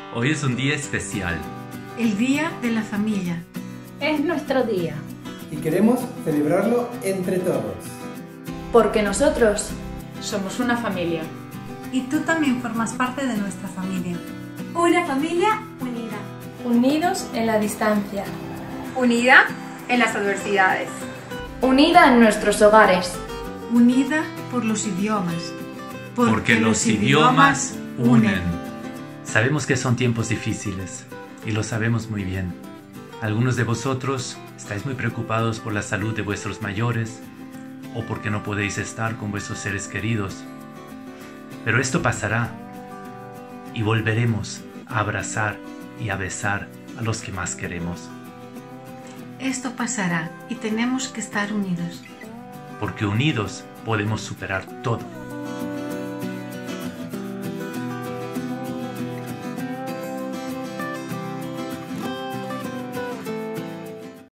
Hoy es un día especial. El Día de la Familia. Es nuestro día. Y queremos celebrarlo entre todos. Porque nosotros somos una familia. Y tú también formas parte de nuestra familia. Una familia unida. Unidos en la distancia. Unida en las adversidades. Unida en nuestros hogares. Unida por los idiomas. Porque los idiomas unen. Sabemos que son tiempos difíciles y lo sabemos muy bien. Algunos de vosotros estáis muy preocupados por la salud de vuestros mayores o porque no podéis estar con vuestros seres queridos. Pero esto pasará y volveremos a abrazar y a besar a los que más queremos. Esto pasará y tenemos que estar unidos. Porque unidos podemos superar todo.